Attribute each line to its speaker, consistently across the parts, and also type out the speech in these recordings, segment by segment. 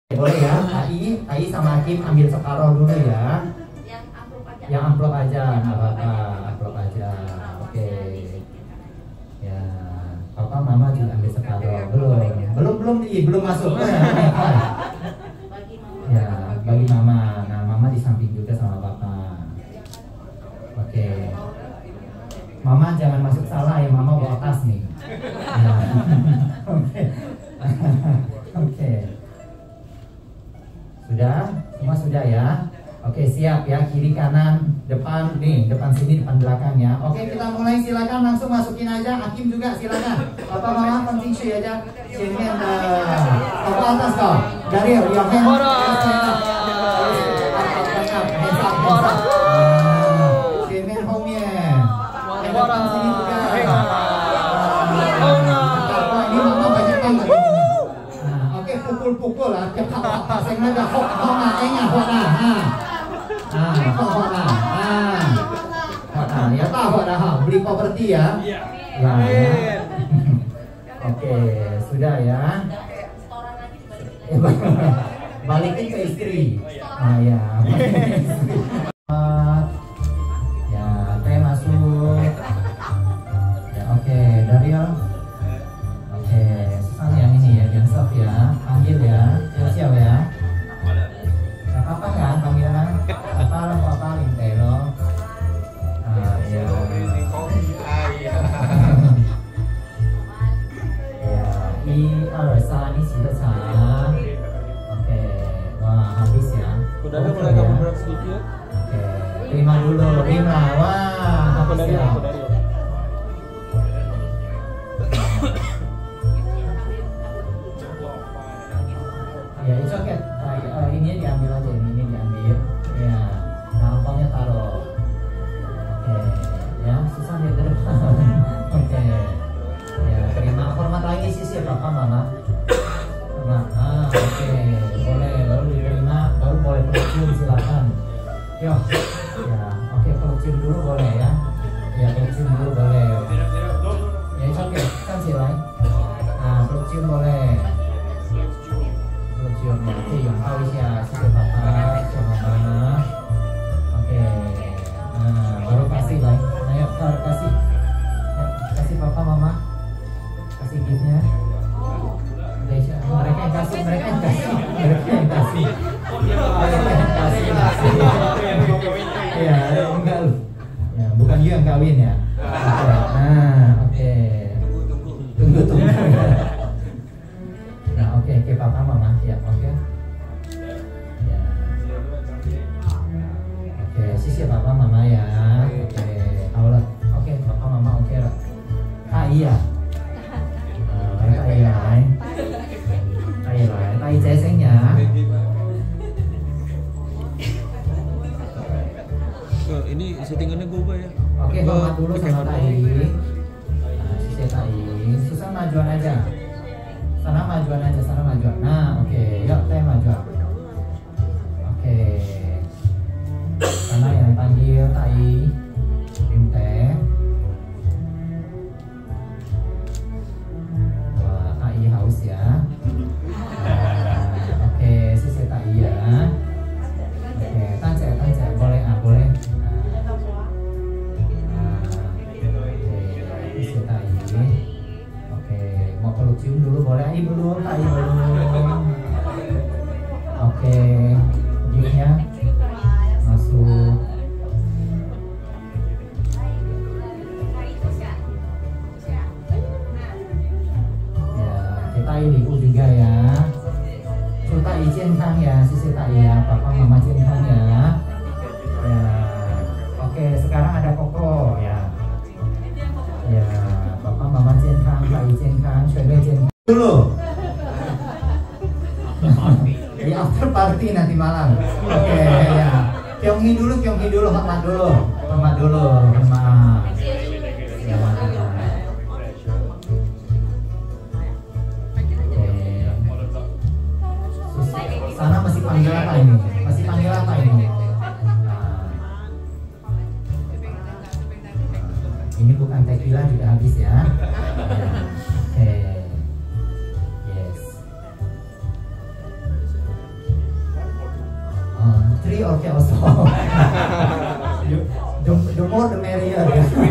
Speaker 1: Boleh ya, Tai sama Hakim ambil separuh dulu ya. Yang amplop aja, nggak apa-apa, amplop aja. Oke. Ya, Papa Mama juga ambil separuh. Belum masuk. Ya, bagi Mama. Nah, Mama di samping juga sama Papa. Oke. Mama jangan masuk salah ya, Mama bawa tas nih. Ya. Oke. Oke. Sudah? Semua sudah ya? Oke, siap ya. Kiri, kanan, depan. Nih, depan sini, depan belakang ya. Oke, kita mulai. Silakan langsung masukin aja. Hakim juga silakan. Papa Mama penting sih aja. Sini ke atas kau. Dari your hand. Sini home-nya. Depan sini juga. Ini Mama banyak banget. Pukul lah, cepat saya ada hok enggak hok ya tahu beli properti ya. Oke, sudah ya. Balikin ke istri. Ya. Ya, teh masuk. Ya, oke, Dario. Oke, Susan yang ini ya, yang soft ya, panggil ya, siap ya. Gak apa-apa kan panggilan? Apa lintelo. Ya. Ya, ini sisa. Oke, wah habis ya.
Speaker 2: Udah ada mulai kamu berat sedikit.
Speaker 1: Oke, terima dulu, terima. Wah, habis ya. Ya, itu oke. Ini diambil aja, ini diambil. Ya, nampaknya taruh. Oke, ya, susah ya ke depan. Oke, ya, terima. Hormat lagi sisi Papa Mama. Oke, boleh, baru diterima, baru boleh peluk silakan. Yo, ya, oke, peluk dulu boleh ya. Ya, peluk dulu boleh. Ya, itu oke, kan silai. Nah, peluk boleh. Oke, yang tahu ya, sudah Papa, sama Oke, nah baru kasih lah. Ayo kasih, kasih Papa Mama, kasih giftnya. Mereka yang kasih. Ya, enggak lu. Ya, bukan you yang kawin ya. Oke. Tunggu. Nah, oke, Papa Mama ya, oke. Ya. Oke, sisi Papa Mama ya. Oke, Allah. Oke, Papa Mama oke lah. Iya. Tai cesengnya.
Speaker 2: Ini settingannya gue ubah ya.
Speaker 1: Oke, hormat dulu sama Tai. Nah, sisi Tai. Susah majuan aja. Sana majuan. Nah, oke, yuk teh majuan. Oke. Sana yang panggil Tai. Teh. Wah, Tai haus ya. Oke, sisi Tai ya. Oke, tancek boleh boleh. Sisi Tai. Mau peluk cium dulu boleh, belum. Oke, giftnya masuk. Ya, kita ibu juga ya. Sulta izin kan ya, sisi tak ya, Papa Mama izin kan ya. Ya, oke, sekarang ada Koko ya. Ya, Papa Mama izin kan, Tak izin kan, Shuai izin dulu. Di after party nanti malam. Oke, ya. Kyonghi dulu, hormat dulu. Ya. Oke. Sana masih panggil apa ini? Ini bukan tequila juga habis ya. Oke. Yes. free okay also. The more the merrier.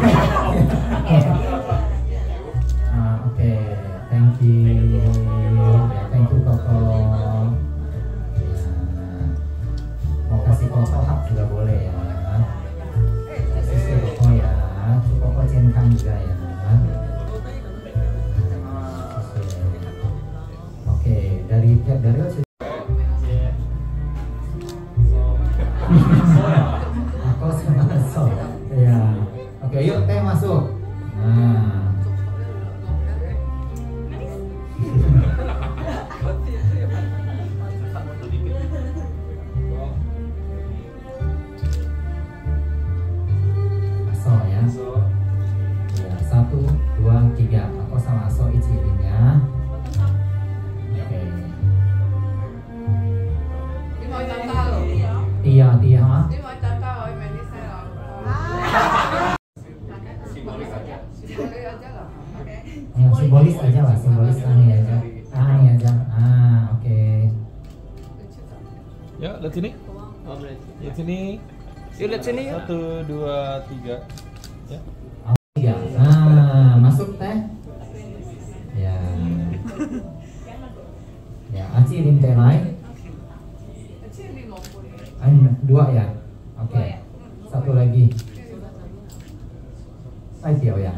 Speaker 1: Oke, thank you. Ya, thank you Koko. Mau kasih Koko hak juga boleh ya. Kasih Koko ya. Koko cenkang juga ya. Oke, dari aku sama so. Ya. Oke, yuk teh masuk. Nah. Aso ya. Ya, 1, 2, 3. Aku sama Aso icirinnya. Oke. Tia ha? Yang simbolis aja lah, simbolis ini aja. Ini aja. Oke.
Speaker 2: Ya, lihat sini. Lihat sini.
Speaker 3: Yuk lihat sini.
Speaker 2: 1, 2, 3. Ya.
Speaker 1: Ya. Masuk teh. Ya. Ya, aci lim teh lain. 2 ya. Oke. Satu lagi. Tai tiao ya.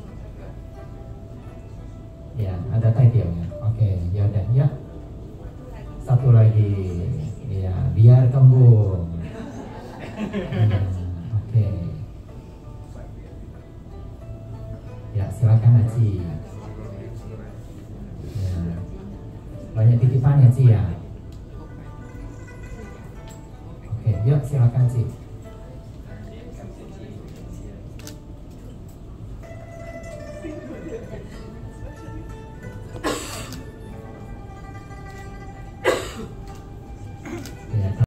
Speaker 1: Ya, ada tai tiao ya. Oke, ya udah ya. Satu lagi. Ya, biar kembung. Oke. Ya, silakan Aci. Ya. Banyak titipan ya Ci ya. Oke, yuk silakan Ci.